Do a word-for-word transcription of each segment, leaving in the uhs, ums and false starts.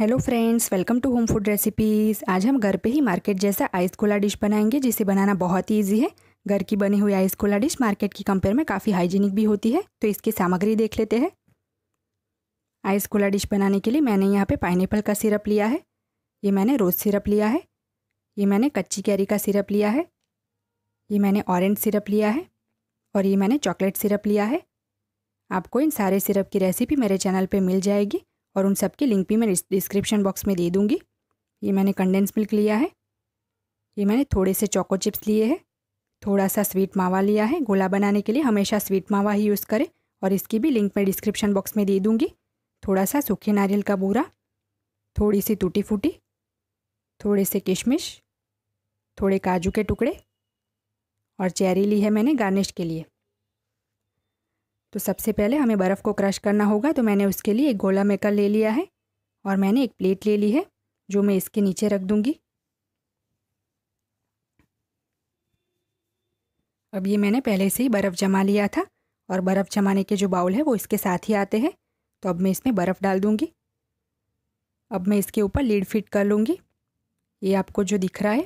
Hello friends, welcome to home food recipes. आज हम घर पे ही मार्केट जैसा आइस कोला डिश बनाएंगे, जिसे बनाना बहुत ही ईजी है। घर की बनी हुई आइस कोला डिश मार्केट की कंपेयर में काफ़ी हाइजीनिक भी होती है। तो इसकी सामग्री देख लेते हैं। आइस कोला डिश बनाने के लिए मैंने यहाँ पे पाइनएप्पल का सिरप लिया है, ये मैंने रोज़ सिरप लिया है, ये मैंने कच्ची कैरी का सिरप लिया है, ये मैंने ऑरेंज सिरप लिया है और ये मैंने चॉकलेट सिरप लिया है। आपको इन सारे सिरप की रेसिपी मेरे चैनल पे मिल जाएगी और उन सब की लिंक भी मैं डिस्क्रिप्शन बॉक्स में दे दूँगी। ये मैंने कंडेंस मिल्क लिया है, ये मैंने थोड़े से चोको चिप्स लिए हैं, थोड़ा सा स्वीट मावा लिया है। गोला बनाने के लिए हमेशा स्वीट मावा ही यूज़ करें और इसकी भी लिंक मैं डिस्क्रिप्शन बॉक्स में दे दूँगी। थोड़ा सा सूखे नारियल का बूरा, थोड़ी सी टूटी फूटी, थोड़े से किशमिश, थोड़े काजू के टुकड़े और चेरी ली है मैंने गार्निश के लिए। तो सबसे पहले हमें बर्फ़ को क्रश करना होगा, तो मैंने उसके लिए एक गोला मेकर ले लिया है और मैंने एक प्लेट ले ली है जो मैं इसके नीचे रख दूंगी। अब ये मैंने पहले से ही बर्फ़ जमा लिया था और बर्फ़ जमाने के जो बाउल है वो इसके साथ ही आते हैं। तो अब मैं इसमें बर्फ़ डाल दूंगी। अब मैं इसके ऊपर लीड फिट कर लूँगी। ये आपको जो दिख रहा है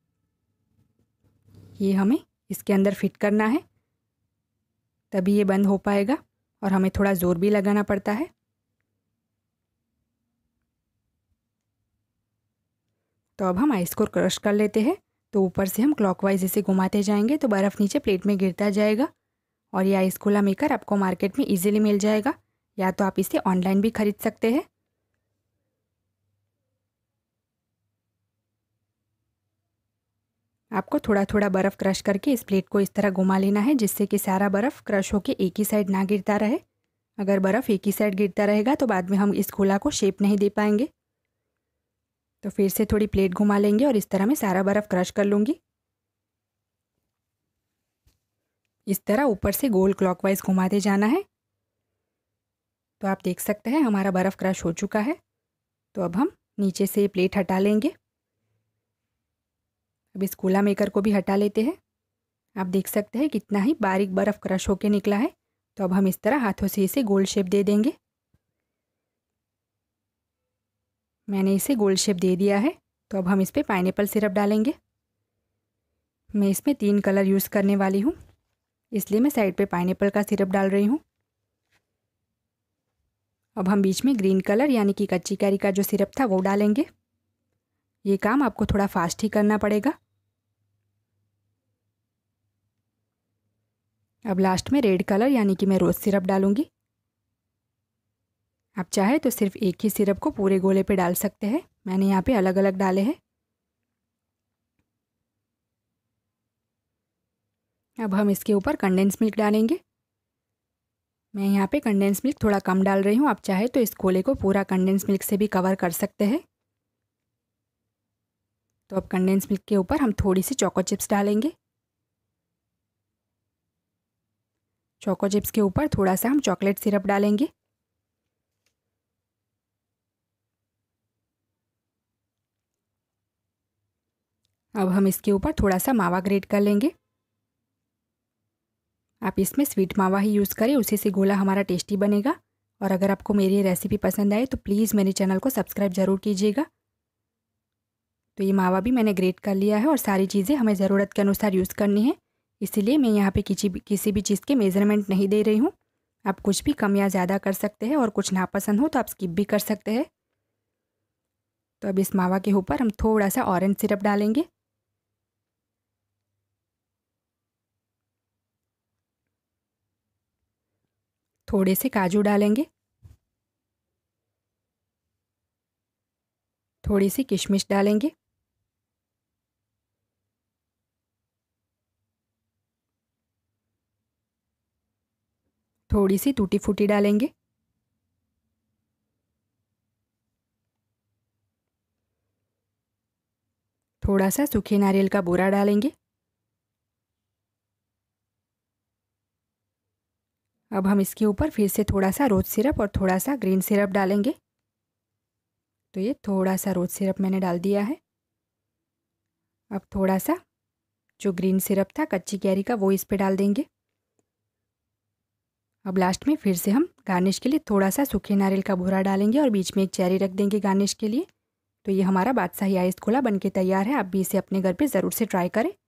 ये हमें इसके अंदर फिट करना है, तभी ये बंद हो पाएगा और हमें थोड़ा ज़ोर भी लगाना पड़ता है। तो अब हम आइस को क्रश कर लेते हैं। तो ऊपर से हम क्लॉकवाइज इसे घुमाते जाएंगे तो बर्फ़ नीचे प्लेट में गिरता जाएगा और ये आइस कोला मेकर आपको मार्केट में इजीली मिल जाएगा, या तो आप इसे ऑनलाइन भी खरीद सकते हैं। आपको थोड़ा थोड़ा बर्फ़ क्रश करके इस प्लेट को इस तरह घुमा लेना है, जिससे कि सारा बर्फ़ क्रश होकर एक ही साइड ना गिरता रहे। अगर बर्फ़ एक ही साइड गिरता रहेगा तो बाद में हम इस गोला को शेप नहीं दे पाएंगे। तो फिर से थोड़ी प्लेट घुमा लेंगे और इस तरह मैं सारा बर्फ़ क्रश कर लूँगी। इस तरह ऊपर से गोल क्लॉकवाइज घुमाते जाना है। तो आप देख सकते हैं हमारा बर्फ़ क्रश हो चुका है। तो अब हम नीचे से ये प्लेट हटा लेंगे। अब इस कोला मेकर को भी हटा लेते हैं। आप देख सकते हैं कितना ही बारीक बर्फ़ क्रश होके निकला है। तो अब हम इस तरह हाथों से इसे गोल शेप दे देंगे। मैंने इसे गोल शेप दे दिया है। तो अब हम इस पर पाइनएप्पल सिरप डालेंगे। मैं इसमें तीन कलर यूज़ करने वाली हूँ, इसलिए मैं साइड पे पाइनएप्पल का सिरप डाल रही हूँ। अब हम बीच में ग्रीन कलर यानी कि कच्ची कैरी का जो सिरप था वो डालेंगे। ये काम आपको थोड़ा फास्ट ही करना पड़ेगा। अब लास्ट में रेड कलर यानी कि मैं रोज़ सिरप डालूँगी। आप चाहे तो सिर्फ एक ही सिरप को पूरे गोले पे डाल सकते हैं, मैंने यहाँ पे अलग अलग डाले हैं। अब हम इसके ऊपर कंडेंस मिल्क डालेंगे। मैं यहाँ पे कंडेंस मिल्क थोड़ा कम डाल रही हूँ, आप चाहे तो इस गोले को पूरा कंडेंस मिल्क से भी कवर कर सकते हैं। तो अब कंडेंस मिल्क के ऊपर हम थोड़ी सी चोको चिप्स डालेंगे। चोको चिप्स के ऊपर थोड़ा सा हम चॉकलेट सिरप डालेंगे। अब हम इसके ऊपर थोड़ा सा मावा ग्रेट कर लेंगे। आप इसमें स्वीट मावा ही यूज़ करें, उसी से गोला हमारा टेस्टी बनेगा। और अगर आपको मेरी ये रेसिपी पसंद आए तो प्लीज़ मेरे चैनल को सब्सक्राइब ज़रूर कीजिएगा। तो ये मावा भी मैंने ग्रेट कर लिया है और सारी चीज़ें हमें ज़रूरत के अनुसार यूज़ करनी है, इसीलिए मैं यहाँ पे किसी भी किसी भी चीज़ के मेज़रमेंट नहीं दे रही हूँ। आप कुछ भी कम या ज़्यादा कर सकते हैं और कुछ नापसंद हो तो आप स्किप भी कर सकते हैं। तो अब इस मावा के ऊपर हम थोड़ा सा ऑरेंज सिरप डालेंगे। थोड़े से काजू डालेंगे, थोड़ी सी किशमिश डालेंगे, थोड़ी सी टूटी फूटी डालेंगे, थोड़ा सा सूखे नारियल का बूरा डालेंगे। अब हम इसके ऊपर फिर से थोड़ा सा रोज़ सिरप और थोड़ा सा ग्रीन सिरप डालेंगे। तो ये थोड़ा सा रोज़ सिरप मैंने डाल दिया है। अब थोड़ा सा जो ग्रीन सिरप था कच्ची कैरी का वो इस पे डाल देंगे। अब लास्ट में फिर से हम गार्निश के लिए थोड़ा सा सूखे नारियल का बूरा डालेंगे और बीच में एक चेरी रख देंगे गार्निश के लिए। तो ये हमारा बादशाही आइस कोला बनके तैयार है। आप भी इसे अपने घर पे ज़रूर से ट्राई करें।